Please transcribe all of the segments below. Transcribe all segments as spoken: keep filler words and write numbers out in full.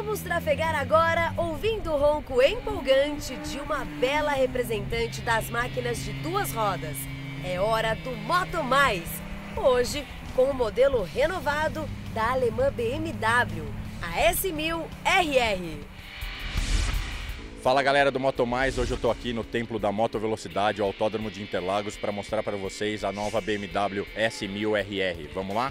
Vamos trafegar agora ouvindo o ronco empolgante de uma bela representante das máquinas de duas rodas. É hora do Moto Mais, hoje com o modelo renovado da alemã B M W, a S mil R R. Fala galera do Moto Mais, hoje eu estou aqui no Templo da Moto Velocidade, o Autódromo de Interlagos, para mostrar para vocês a nova B M W S mil R R. Vamos lá?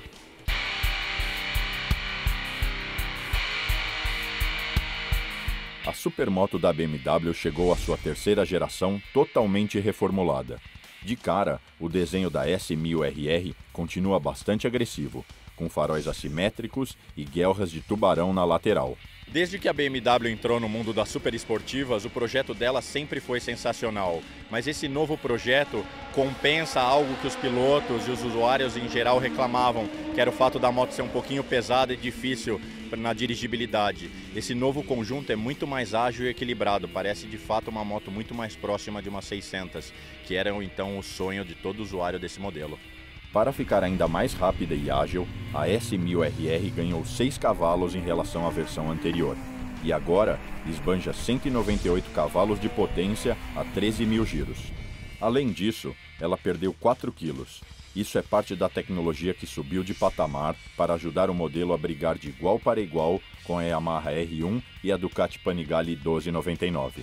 A supermoto da B M W chegou à sua terceira geração totalmente reformulada. De cara, o desenho da S mil R R continua bastante agressivo, com faróis assimétricos e guelras de tubarão na lateral. Desde que a B M W entrou no mundo das superesportivas, o projeto dela sempre foi sensacional. Mas esse novo projeto compensa algo que os pilotos e os usuários em geral reclamavam, que era o fato da moto ser um pouquinho pesada e difícil na dirigibilidade. Esse novo conjunto é muito mais ágil e equilibrado, parece de fato uma moto muito mais próxima de uma seiscentos, que era então o sonho de todo usuário desse modelo. Para ficar ainda mais rápida e ágil, a S mil R R ganhou seis cavalos em relação à versão anterior, e agora esbanja cento e noventa e oito cavalos de potência a treze mil giros. Além disso, ela perdeu quatro quilos. Isso é parte da tecnologia que subiu de patamar para ajudar o modelo a brigar de igual para igual com a Yamaha R um e a Ducati Panigale doze noventa e nove.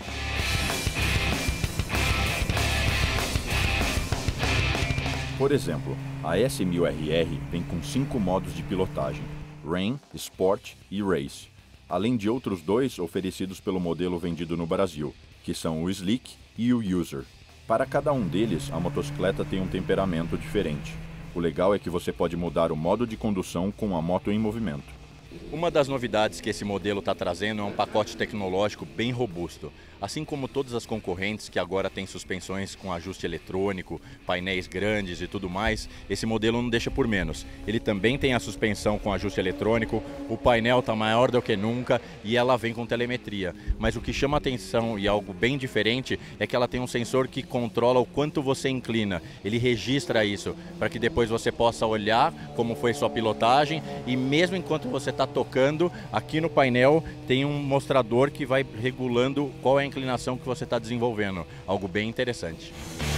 Por exemplo, a S mil R R vem com cinco modos de pilotagem: Rain, Sport e Race, além de outros dois oferecidos pelo modelo vendido no Brasil, que são o Slick e o User. Para cada um deles, a motocicleta tem um temperamento diferente. O legal é que você pode mudar o modo de condução com a moto em movimento. Uma das novidades que esse modelo está trazendo é um pacote tecnológico bem robusto. Assim como todas as concorrentes que agora têm suspensões com ajuste eletrônico, painéis grandes e tudo mais, esse modelo não deixa por menos. Ele também tem a suspensão com ajuste eletrônico, o painel está maior do que nunca e ela vem com telemetria. Mas o que chama atenção e algo bem diferente é que ela tem um sensor que controla o quanto você inclina. Ele registra isso para que depois você possa olhar como foi sua pilotagem e mesmo enquanto você está tocando, aqui no painel tem um mostrador que vai regulando qual é a inclinação que você está desenvolvendo. Algo bem interessante.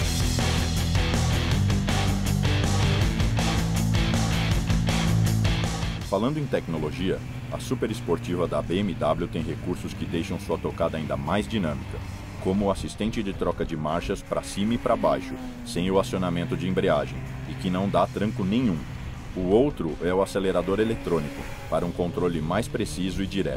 Falando em tecnologia, a super esportiva da B M W tem recursos que deixam sua tocada ainda mais dinâmica, como o assistente de troca de marchas para cima e para baixo, sem o acionamento de embreagem, e que não dá tranco nenhum. O outro é o acelerador eletrônico, para um controle mais preciso e direto.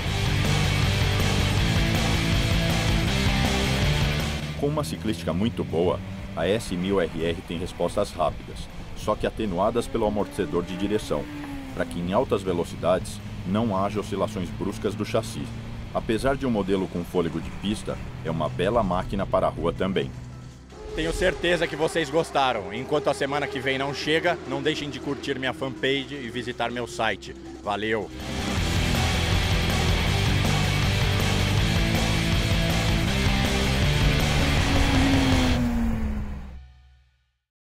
Com uma ciclística muito boa, a S mil R R tem respostas rápidas, só que atenuadas pelo amortecedor de direção, para que em altas velocidades não haja oscilações bruscas do chassi. Apesar de um modelo com fôlego de pista, é uma bela máquina para a rua também. Tenho certeza que vocês gostaram. Enquanto a semana que vem não chega, não deixem de curtir minha fanpage e visitar meu site. Valeu!